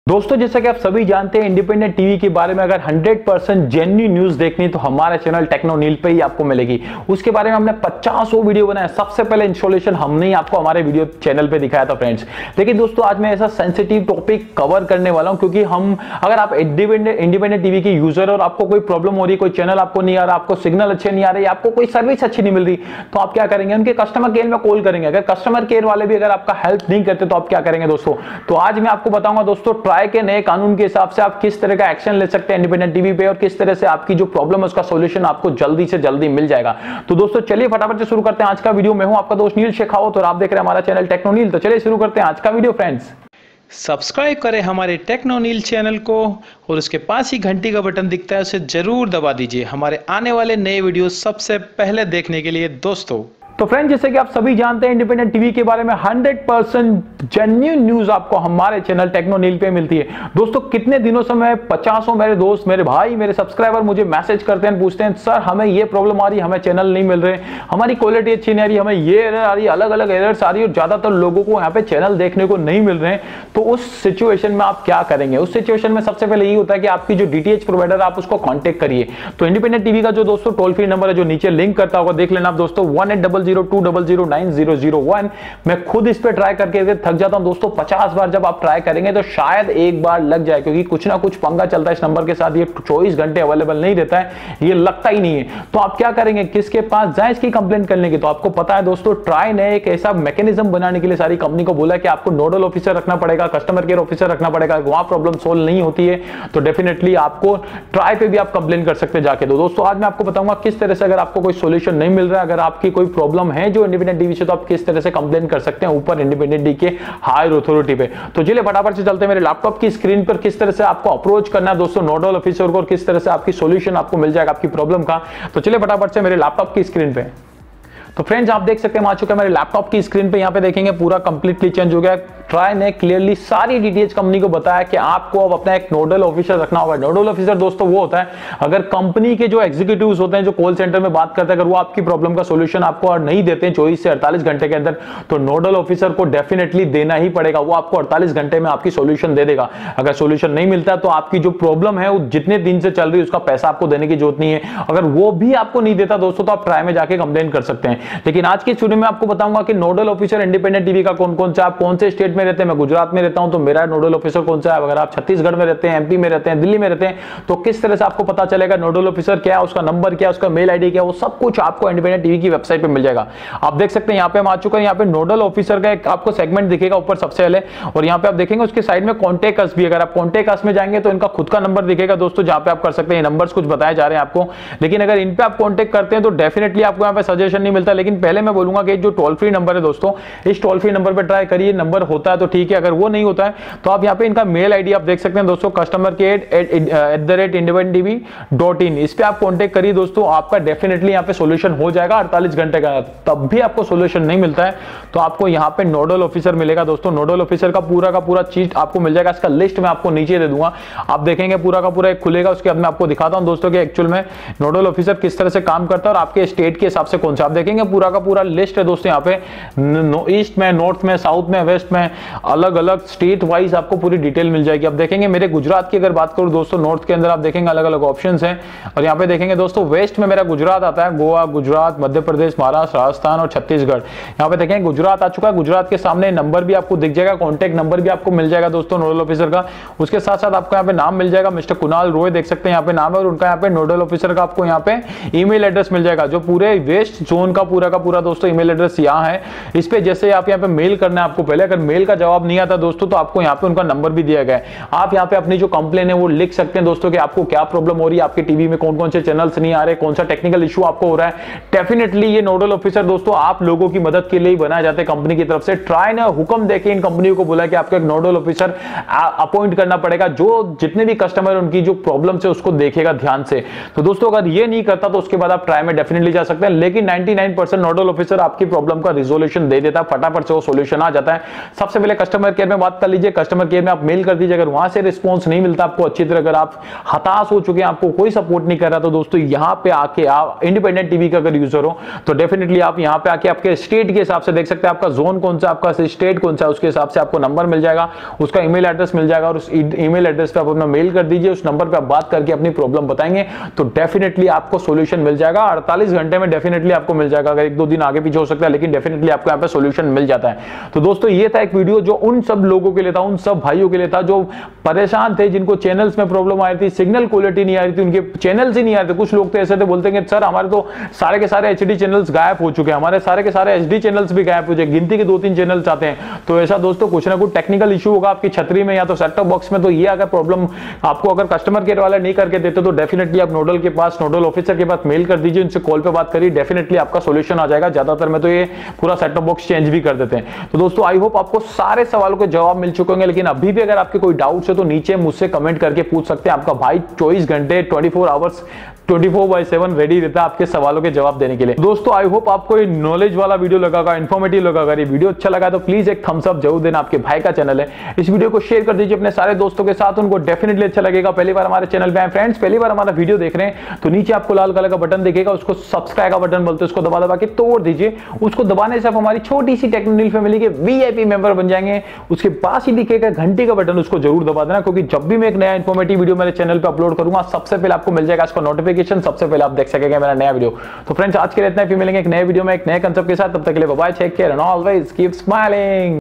दोस्तों, जैसा कि आप सभी जानते हैं, इंडिपेंडेंट टीवी के बारे में अगर 100% जेन्युइन न्यूज देखनी तो हमारे चैनल टेक्नोनील पे ही आपको मिलेगी। उसके बारे में हमने 50 वीडियो बनाया। सबसे पहले इंस्टॉलेशन हमने ही आपको हमारे वीडियो चैनल पे दिखाया था फ्रेंड्स। लेकिन दोस्तों, आज मैं ऐसा सेंसिटिव टॉपिक कवर करने वाला हूं क्योंकि अगर आप इंडिपेंडेंट टीवी के यूजर और आपको कोई प्रॉब्लम हो रही है, कोई चैनल आपको नहीं आ रहा, आपको सिग्नल अच्छे नहीं आ रहे, आपको कोई सर्विस अच्छी नहीं मिल रही, तो आप क्या करेंगे? उनके कस्टमर केयर में कॉल करेंगे। अगर कस्टमर केयर वाले भी अगर आपका हेल्प नहीं करते तो आप क्या करेंगे दोस्तों? तो आज मैं आपको बताऊंगा दोस्तों, ट्राई के नए कानून के हिसाब से आप किस तरह का एक्शन ले सकते हैं इंडिपेंडेंट टीवी पे और किस तरह से आपकी जो प्रॉब्लम है उसका सॉल्यूशन आपको जल्दी से जल्दी मिल जाएगा। तो दोस्तों, चलिए फटाफट से शुरू करते हैं आज का वीडियो। मैं हूं आपका दोस्त नील शेखावत और आप देख रहे हैं हमारा चैनल टेक्नोनील। तो चलिए शुरू करते हैं आज का वीडियो फ्रेंड्स। सब्सक्राइब करें हमारे टेक्नोनील चैनल को और उसके पास ही घंटी का बटन दिखता है, उसे जरूर दबा दीजिए हमारे आने वाले नए वीडियो सबसे पहले देखने के लिए दोस्तों। तो फ्रेंड, जैसे कि आप सभी जानते हैं, इंडिपेंडेंट टीवी के बारे में 100% जेन्युइन न्यूज आपको हमारे चैनल टेक्नोनील पे मिलती है। दोस्तों, कितने दिनों से मैं 50 मेरे दोस्त, मेरे भाई, मेरे सब्सक्राइबर मुझे मैसेज करते हैं, पूछते हैं सर हमें ये प्रॉब्लम आ रही है, हमें चैनल नहीं मिल रहे, हमारी क्वालिटी अच्छी नहीं आ रही, हमें ये एरर आ रही है, अलग अलग एरर्स आ रही है और ज्यादातर लोगों को यहाँ पे चैनल देखने को नहीं मिल रहे हैं। तो उस सिचुएशन में आप क्या करेंगे? उस सिचुएशन में सबसे पहले ये होता है कि आपकी जो डीटीएच प्रोवाइडर आप उसको कॉन्टेक्ट करिए। तो इंडिपेंडेंट टीवी का जो दोस्तों टोल फ्री नंबर है जो नीचे लिंक करता होगा, देख लेना आप दोस्तों, 18002009009001। मैं खुद इस पे ट्राई करके थक जाता हूं दोस्तों। 50 बार जब आप ट्राई करेंगे तो शायद एक बार लग जाए, क्योंकि कुछ ना कुछ पंगा चलता है इस नंबर के साथ। ये 24 घंटे अवेलेबल नहीं रहता है, ये लगता ही नहीं है। तो आप क्या करेंगे? किसके पास जाए इसकी कंप्लेंट करने की? तो आपको पता है दोस्तों, ट्राई ने एक ऐसा मैकेनिज्म बनाने के लिए सारी कंपनी को बोला कि आपको नोडल ऑफिसर रखना पड़ेगा, कस्टमर केयर ऑफिसर रखना पड़ेगा। वहां प्रॉब्लम सोल्व नहीं होती है तो डेफिनेटली आपको ट्राई पे भी आप कंप्लेंट कर सकते हैं जाके। तो दोस्तों, आज मैं आपको बताऊंगा किस तरह से, अगर आपको कोई सोल्यूशन नहीं मिल रहा है, अगर आपकी कोई प्रॉब्लम है जो इंडिपेंडेंट टीवी से, तो आप किस तरह से कंप्लेन कर सकते हैं ऊपर इंडिपेंडेंट टीवी के हायर अथॉरिटी पे। तो चलिए फटाफट से चलते हैं मेरे लैपटॉप की स्क्रीन पर किस तरह से आपको अप्रोच करना है दोस्तों नोडल ऑफिसर को और किस तरह से आपकी सॉल्यूशन आपको मिल जाएगा आपकी प्रॉब्लम का। तो चलिए फटाफट से मेरे लैपटॉप की स्क्रीन पे। तो फ्रेंड्स, आप देख सकते हैं आ चुका है मेरे लैपटॉप की स्क्रीन पे। यहाँ पे देखेंगे पूरा कंप्लीटली चेंज हो गया। ट्राई ने क्लियरली सारी डीटेल्स कंपनी को बताया कि आपको अब अपना एक नोडल ऑफिसर रखना होगा। नोडल ऑफिसर दोस्तों वो होता है, अगर कंपनी के जो एग्जीक्यूटिव्स होते हैं जो कॉल सेंटर में बात करते हैं, अगर वो आपकी प्रॉब्लम का सॉल्यूशन आपको नहीं देते हैं 24 से 48 घंटे के अंदर, तो नोडल ऑफिसर को डेफिनेटली देना ही पड़ेगा। वो आपको 48 घंटे में आपकी सॉल्यूशन दे देगा। अगर सॉल्यूशन नहीं मिलता तो आपकी जो प्रॉब्लम है वो जितने दिन से चल रही है उसका पैसा आपको देने की जरूरत नहीं है। अगर वो भी आपको नहीं देता दोस्तों तो आप ट्राई में जाके कंप्लेन कर सकते हैं। लेकिन आज की वीडियो में आपको बताऊंगा कि नोडल ऑफिसर इंडिपेंडेंट टीवी का कौन कौन सा, आप कौन से स्टेट में रहते हैं। मैं गुजरात में रहता हूं तो मेरा नोडल ऑफिसर कौन सा है। अगर आप छत्तीसगढ़ में रहते हैं, एमपी में रहते हैं, दिल्ली में रहते हैं, तो किस तरह से आपको पता चलेगा नोडल ऑफिसर क्या है, उसका नंबर क्या है, उसका मेल आईडी क्या है, वो सब कुछ आपको इंडिपेंडेंट टीवी की वेबसाइट पे मिल जाएगा। आप देख सकते हैं यहाँ पे हम आ चुके हैं। यहाँ पे नोडल ऑफिसर का एक आपको सेगमेंट दिखेगा ऊपर सबसे पहले, और यहाँ पे आप देखेंगे उसके साइड में कॉन्टेक्ट अस भी। अगर आप कॉन्टेक्ट अस में जाएंगे तो इनका खुद का नंबर दिखेगा दोस्तों, जहां पे आप कर सकते हैं। नंबर्स कुछ बताए जा रहे हैं आपको, लेकिन अगर इन पे आप कॉन्टेक्ट करते हैं तो डेफिनेटली आपको यहाँ पे सजेशन नहीं मिलता। लेकिन पहले मैं बोलूंगा कि जो टोल फ्री नंबर है दोस्तों, इस टोल फ्री नंबर पे ट्राई करिए। नंबर होता है तो ठीक है, अगर वो नहीं होता है तो आप यहाँ पे इनका मेल आईडी आप देख सकते हैं दोस्तों, कस्टमर केयर @independentTV.in। इस पे आप कांटेक्ट करिए दोस्तों, आपका डेफिनेटली यहाँ पे सॉल्यूशन हो जाएगा 48 घंटे का। तब भी आपको सॉल्यूशन नहीं मिलता है तो आपको यहाँ पे नोडल ऑफिसर मिलेगा दोस्तों। नोडल ऑफिसर का पूरा चीज आपको मिल जाएगा। इसका लिस्ट मैं आपको नीचे दे दूंगा, आप देखेंगे पूरा का पूरा एक खुलेगा। उसके बाद मैं आपको दिखाता हूं दोस्तों कि एक्चुअल में नोडल ऑफिसर किस तरह से काम करता है और आपके स्टेट के हिसाब से कौन सा। आप देखेंगे पूरा का पूरा लिस्ट है दोस्तों, यहाँ पे ईस्ट में, नॉर्थ में, साउथ में, वेस्ट में, अलग अलग स्टेट वाइज आपको पूरी डिटेल मिल जाएगी। आप देखेंगे मेरे गुजरात की अगर बात करूं दोस्तों, नॉर्थ के अंदर आप देखेंगे अलग अलग ऑप्शंस हैं, और यहाँ पे देखेंगे दोस्तों वेस्ट में मेरा गुजरात आता है, गोवा, गुजरात, मध्य प्रदेश, महाराष्ट्र, राजस्थान और छत्तीसगढ़। यहाँ पे देखेंगे गुजरात आ चुका है। गुजरात के सामने नंबर भी आपको दिख जाएगा, कॉन्टेक्ट नंबर भी आपको मिल जाएगा दोस्तों नोडल ऑफिसर का। उसके साथ साथ आपको यहाँ पे नाम मिल जाएगा, मिस्टर कुणाल रॉय देख सकते हैं यहाँ पे नाम है, और उनका यहाँ पे नोडल ऑफिसर का आपको यहाँ पे ईमेल एड्रेस मिल जाएगा, जो पूरे वेस्ट जोन का पूरा दोस्तों ईमेल एड्रेस यहाँ है। इस पे जैसे आप यहाँ पे मेल करना है आपको, पहले अगर मेल का जवाब नहीं आता दोस्तों तो आपको यहाँ पे उनका नंबर भी दिया गया है। आप यहाँ पे अपनी जो कंप्लेन है वो लिख सकते हैं दोस्तों कि आपको क्या प्रॉब्लम हो रही है, आपके टीवी में कौन कौन से चैनल्स नहीं आ रहे, कौन सा टेक्निकल इशू आपको हो रहा है। डेफिनेटली ये नोडल ऑफिसर दोस्तों आप लोगों की मदद के लिए ही बनाए जाते हैं कंपनी की तरफ से। ट्राई ने हुक्म देके इन कंपनियों को बोला कि आपको एक नोडल ऑफिसर अपॉइंट करना पड़ेगा, जो जितने भी कस्टमर उनकी जो प्रॉब्लम है उसको देखेगा ध्यान से। तो दोस्तों अगर ये नहीं करता तो उसके बाद आप ट्राई में डेफिनेटली जा सकते हैं। लेकिन 99% नोडल ऑफिसर आपकी प्रॉब्लम का रिजोल्यूशन दे देता है, फटाफट से वो सॉल्यूशन आ जाता है। सबसे सबसे पहले कस्टमर केयर में बात कर लीजिए, कस्टमर केयर में आप मेल कर दीजिए। अगर वहां से रिस्पॉन्स नहीं मिलता आपको अच्छी तरह, अगर आप हताश हो चुके हैं, आपको कोई सपोर्ट नहीं कर रहा, तो दोस्तों यहाँ पे आके आप इंडिपेंडेंट टीवी का अगर यूजर हो तो डेफिनेटली आप यहाँ पे आके आपके स्टेट के हिसाब से देख सकते हैं, आपका जोन कौन सा, आपका स्टेट कौन सा है, उसके हिसाब से आपको नंबर मिल जाएगा, उसका ईमेल एड्रेस मिल जाएगा और उस ईमेल एड्रेस पे आप अपना मेल कर दीजिए। उस नंबर पे आप बात करके अपनी प्रॉब्लम बताएंगे तो डेफिनेटली आपको सॉल्यूशन मिल जाएगा। 48 घंटे में डेफिनेटली आपको मिल जाएगा, अगर 1-2 दिन आगे पीछे हो सकता है, लेकिन डेफिनेटली आपको यहाँ पे सॉल्यूशन मिल जाता है। तो दोस्तों ये था एक वीडियो जो उन सब लोगों के लिए था, उन सब भाइयों के लिए था जो परेशान थे, जिनको चैनल्स में प्रॉब्लम आ रही थी, सिग्नल क्वालिटी नहीं आ रही थी, उनके चैनल्स ही नहीं आ रहे थे। कुछ लोग तो ऐसे थे बोलते हैं सर हमारे तो सारे के सारे एचडी चैनल्स गायब हो चुके हैं, हमारे सारे के सारे एचडी चैनल्स भी गायब हो चुके, गिनती के 2-3 चैनल्स आते हैं। तो ऐसा दोस्तों कुछ ना कुछ टेक्निकल इशू होगा आपकी छतरी में या तो सेट टॉप बॉक्स में। तो ये अगर प्रॉब्लम आपको अगर कस्टमर केयर वाला नहीं करके देते तो डेफिनेटली आप नोडल के पास, नोडल ऑफिसर के पास मेल कर दीजिए, उनसे कॉल पे बात करिए, डेफिनेटली आपका सॉल्यूशन आ जाएगा। ज्यादातर में तो ये पूरा सेट टॉप बॉक्स चेंज भी कर देते हैं। तो दोस्तों आई होप आपको सारे सवालों के जवाब मिल चुके होंगे, लेकिन अभी भी अगर आपके कोई डाउट्स है तो नीचे मुझसे कमेंट करके पूछ सकते हैं। आपका भाई 24 घंटे 24 आवर्स 24/7 रेडी रहता है आपके सवालों के जवाब देने के लिए। दोस्तों आई होप आपको ये नॉलेज वाला वीडियो लगा, इन्फॉर्मेटिव लगा। अगर ये वीडियो अच्छा लगा तो प्लीज एक थम्स अप जरूर देना, आपके भाई का चैनल है, इस वीडियो को शेयर कर दीजिए अपने सारे दोस्तों के साथ, उनको डेफिनेटली अच्छा लगेगा। पहली बार हमारे चैनल पे आए फ्रेंड्स, पहली बार हमारा वीडियो देख रहे हैं तो नीचे आपको लाल कलर का बटन दिखेगा, उसको सब्सक्राइब का बटन बोलते हैं, उसको दबा दबा के तोड़ दीजिए। उसको दबाने से आप हमारी छोटी सी टेक्नोनील फैमिली के वीआईपी मेंबर बन जाएंगे। उसके पास ही दिखेगा घंटी का बटन, उसको जरूर दबा देना, क्योंकि जब भी मैं एक नया इन्फॉर्मेटिव वीडियो मेरे चैनल पे अपलोड करूंगा सबसे पहले आपको मिल जाएगा इसका नोटिफिकेशन, सबसे पहले आप देख सकेंगे मेरा नया वीडियो। तो फ्रेंड्स आज के लिए इतना ही, फिर मिलेंगे एक नए वीडियो में एक नए कांसेप्ट के साथ। तब तक के लिए bye bye, take care and always keep smiling.